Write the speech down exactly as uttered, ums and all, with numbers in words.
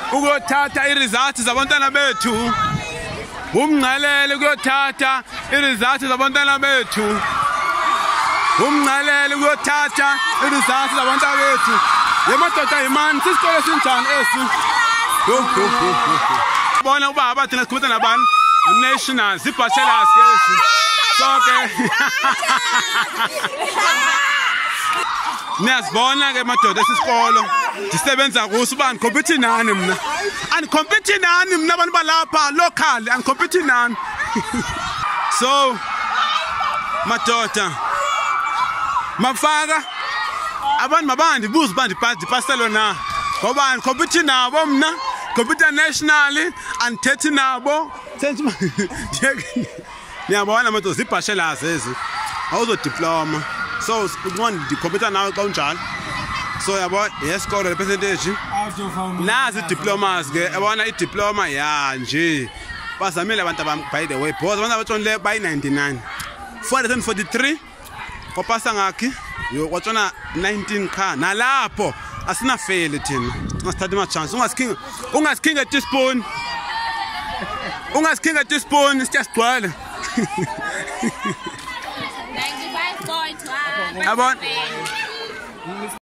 ukuyothatha i-results zabantwana bethu. Umnqalele ukuyothatha i-results zabantwana bethu. Umnqalele ukuyothatha i-results zabantwana bethu. Yemadoda imani sisikole sinjani esi? Bona uba abathi nasikhuluma nabantu nationals ibachelors esi. So ke Niyazibona ke madoda esisikolo ndisebenza kuso uba andicompete nani mna. Andicompete nani mna abantu balapha local andicompete nani. So madoda mafaka abantu mabandi buza bandi dipaselo na ngoba andicompete nabo mna compete nationally andithethi nabo. Niyabona madoda zibachelors ezi awuzo diploma. So one the computer now control. So about yes score the percentage. Nazi diplomas ke abona I diploma ya nje. Bazamile abantu abam by the way both abantu abathonile by ninety-nine. four hundred forty-three kopasa ngakhi yo kwatsona nineteen car nalapho asina fail thina. Ngasithatha ama chance ungasikhinga ungasikhinga teaspoon. Ungasikhinga teaspoon siyagcwala. ninety-five point one. About